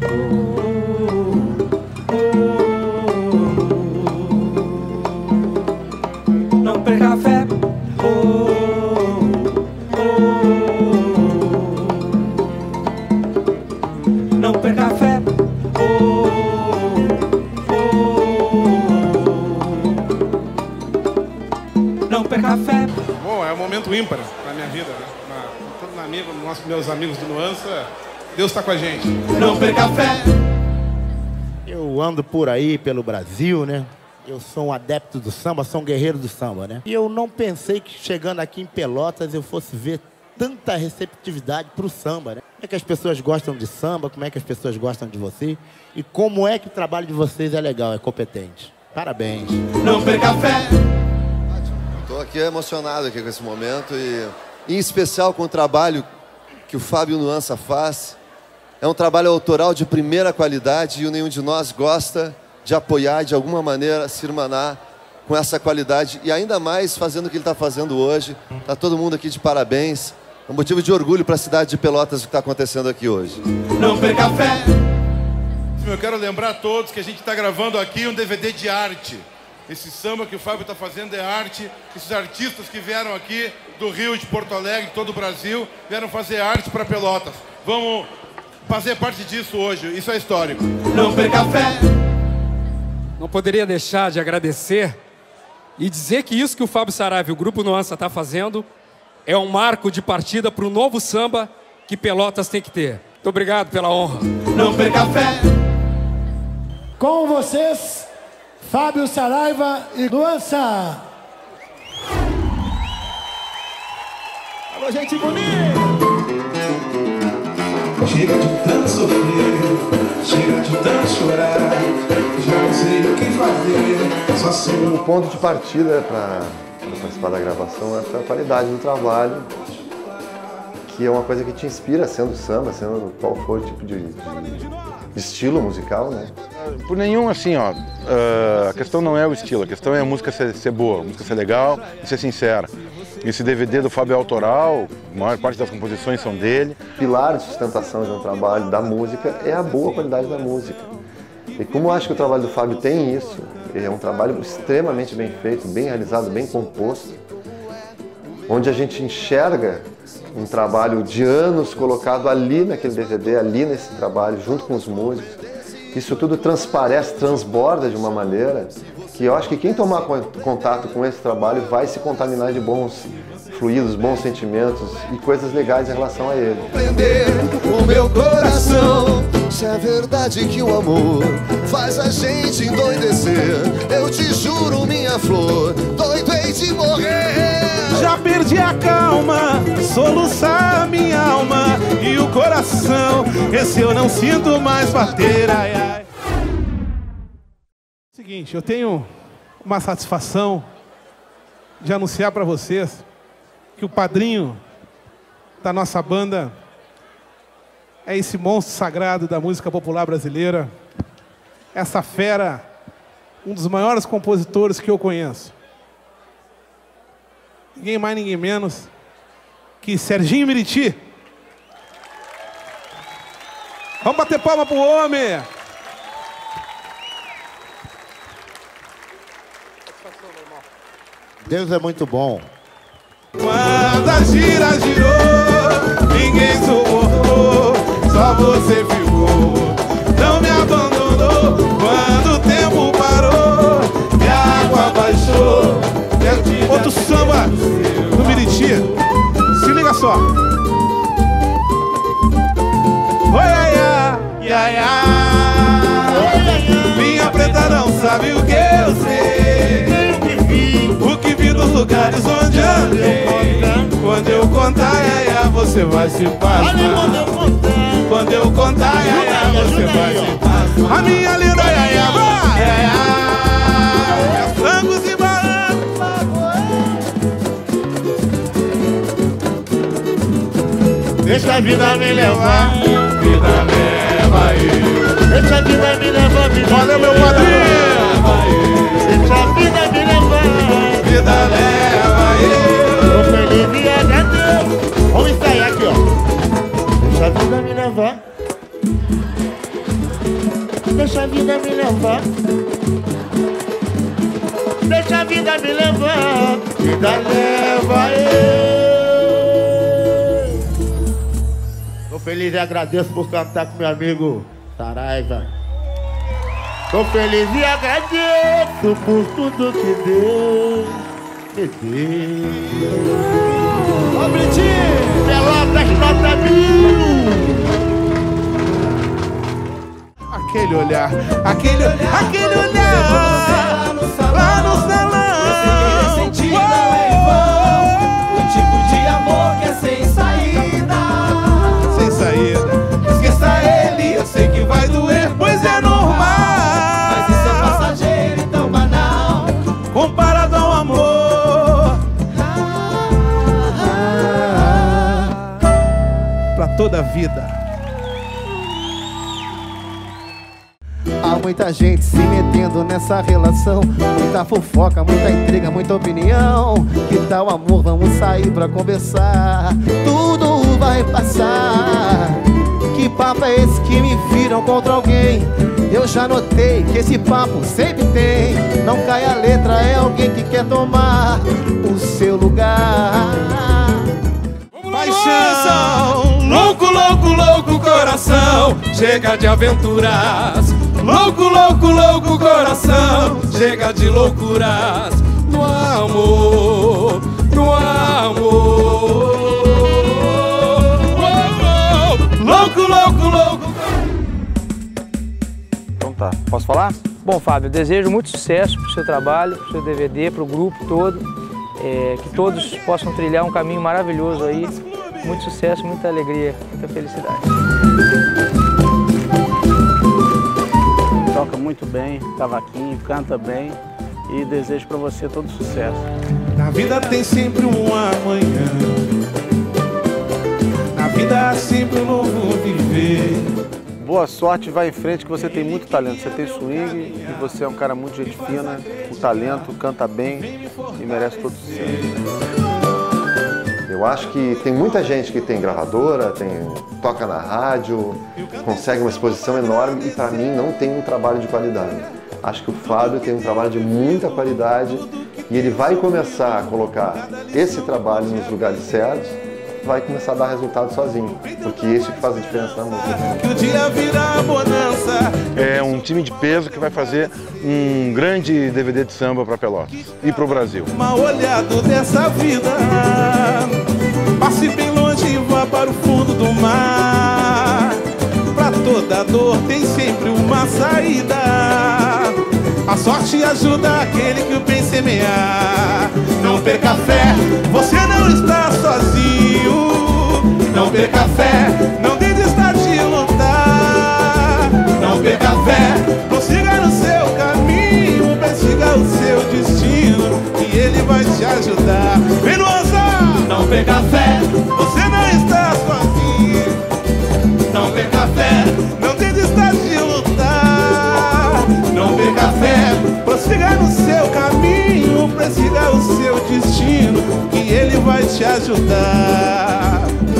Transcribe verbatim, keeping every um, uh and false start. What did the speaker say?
Não perca a fé. Não perca a fé. Não perca a fé. Bom, é um momento ímpar na minha vida, né? Na, tanto na minha, como nos meus amigos do Nuança, Deus está com a gente. Não perca a fé. Eu ando por aí pelo Brasil, né? Eu sou um adepto do samba, sou um guerreiro do samba, né? E eu não pensei que chegando aqui em Pelotas eu fosse ver tanta receptividade pro samba, né? Como é que as pessoas gostam de samba, como é que as pessoas gostam de você e como é que o trabalho de vocês é legal, é competente. Parabéns. Não perca a fé. Estou aqui emocionado aqui com esse momento e, em especial, com o trabalho que o Fábio Nuança faz. É um trabalho autoral de primeira qualidade e nenhum de nós gosta de apoiar, de alguma maneira, se irmanar com essa qualidade e ainda mais fazendo o que ele está fazendo hoje. Está todo mundo aqui de parabéns. É um motivo de orgulho para a cidade de Pelotas o que está acontecendo aqui hoje. Não perca a fé. Eu quero lembrar a todos que a gente está gravando aqui um D V D de arte. Esse samba que o Fábio está fazendo é arte. Esses artistas que vieram aqui do Rio, de Porto Alegre, de todo o Brasil, vieram fazer arte para Pelotas. Vamos fazer parte disso hoje. Isso é histórico. Não perca a fé. Não poderia deixar de agradecer e dizer que isso que o Fábio Saraiva e o Grupo Nuança está fazendo é um marco de partida para o novo samba que Pelotas tem que ter. Muito obrigado pela honra. Não perca a fé. Com vocês, Fábio Saraiva e Nuança. Alô, gente bonita. Chega de tanto sofrer, chega de tanto chorar, já não sei o que fazer, só sei. O ponto de partida para participar da gravação é a qualidade do trabalho, que é uma coisa que te inspira, sendo samba, sendo qual for o tipo de, de, de estilo musical, né? Por nenhum, assim, ó, uh, a questão não é o estilo, a questão é a música ser, ser boa, a música ser legal e ser sincera. Esse D V D do Fábio é autoral, a maior parte das composições são dele. O pilar de sustentação de um trabalho da música é a boa qualidade da música. E como eu acho que o trabalho do Fábio tem isso, é um trabalho extremamente bem feito, bem realizado, bem composto, onde a gente enxerga um trabalho de anos colocado ali naquele D V D, ali nesse trabalho, junto com os músicos. Isso tudo transparece, transborda de uma maneira que eu acho que quem tomar contato com esse trabalho vai se contaminar de bons fluidos, bons sentimentos e coisas legais em relação a ele. Prender o meu coração, se é verdade que o amor faz a gente endoidecer, eu te juro, minha flor, doido hei de morrer. Já perdi a calma, soluçar minha alma e o coração, esse eu não sinto mais bater, ai, ai. Seguinte, eu tenho uma satisfação de anunciar para vocês que o padrinho da nossa banda é esse monstro sagrado da música popular brasileira, essa fera, um dos maiores compositores que eu conheço. Ninguém mais, ninguém menos que Serginho Meriti. Vamos bater palma pro homem! Deus é muito bom. Quando a gira girou, ninguém suportou, só você ficou, não me abandonou. Quando o tempo parou e a água baixou, outro samba do Meriti, se liga só. Oi, ai, ai, ai, ai. Minha preta não sabe o que eu sei, o que vi dos lugares onde andei. Quando eu contar, ai, ai, você vai se pasmar. Quando eu contar, ai, ai, você vai se pasmar. A minha linda, ai, ai, vai, ai, ai, é frangos e baratos. Deixa a vida me levar, vida leva aí. Deixa a vida me levar, vida Valeu, meu padrinho. Deixa a vida me levar, vida leva aí. Tô feliz e agradeço. Vamos ensaiar aqui, ó. Deixa a vida me levar. Deixa a vida me levar. Deixa a vida me levar. Vida leva eu. Tô feliz e agradeço por cantar com meu amigo Saraiva. Tô feliz e agradeço por tudo que Deus me deu. Ô Britinho, Pelotas nota mil. Aquele olhar, aquele olhar, aquele olhar lá no salão, lá no salão. Eu sei que ele sentiu, não é em vão. O tipo de amor que é sem saída. Sem saída. Esqueça ele, eu sei que vai doer, pois é normal. Mas isso é passageiro e tão banal comparado ao amor. Pra toda a vida. Há muita gente se metendo nessa relação. Muita fofoca, muita intriga, muita opinião. Que tal amor? Vamos sair pra conversar. Tudo vai passar. Que papo é esse que me viram contra alguém? Eu já notei que esse papo sempre tem. Não cai a letra, é alguém que quer tomar o seu lugar. Paixão, louco, louco, louco coração, chega de aventuras. Louco, louco, louco coração, chega de loucuras. No amor, no amor. Oh, oh. Louco, louco, louco. Então tá, posso falar? Bom, Fábio, eu desejo muito sucesso pro seu trabalho, pro seu D V D, pro grupo todo. É, que todos possam trilhar um caminho maravilhoso aí. Muito sucesso, muita alegria, muita felicidade. Toca muito bem, cavaquinho, canta bem e desejo para você todo sucesso. Na vida tem sempre um amanhã. Na vida há sempre um novo viver. Boa sorte, vai em frente que você tem muito talento. Você tem swing e você é um cara muito gente fina, com talento, canta bem e merece todo sucesso. Eu acho que tem muita gente que tem gravadora, tem, toca na rádio, consegue uma exposição enorme e para mim não tem um trabalho de qualidade. Acho que o Fábio tem um trabalho de muita qualidade e ele vai começar a colocar esse trabalho nos lugares certos, vai começar a dar resultado sozinho, porque isso que faz a diferença na música. Que o dia vira bonança. É um time de peso que vai fazer um grande D V D de samba para Pelotas e para o Brasil. Mal olhado dessa vida, passe bem longe e vá para o fundo do mar. Pra toda dor tem sempre uma saída. A sorte ajuda aquele que o bem semear. Não perca fé, você não está sozinho. Não perca fé, não desista de lutar. Não perca fé, prossiga no seu caminho, persiga o seu destino e ele vai te ajudar. Vem no azar. Não perca fé, você não está sozinho. Não perca fé, não desista de lutar. Não perca fé, prossiga no seu caminho, persiga o seu destino que ele vai te ajudar.